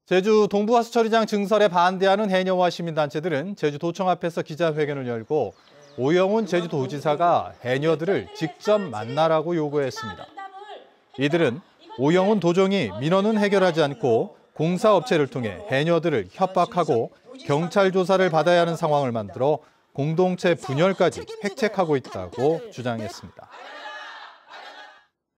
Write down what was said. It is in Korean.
제주 동부하수처리장 증설에 반대하는 해녀와 시민단체들은 제주도청 앞에서 기자회견을 열고 오영훈 제주도지사가 해녀들을 직접 만나라고 요구했습니다. 이들은 오영훈 도정이 민원은 해결하지 않고 공사업체를 통해 해녀들을 협박하고 경찰 조사를 받아야 하는 상황을 만들어 공동체 분열까지 획책하고 있다고 주장했습니다.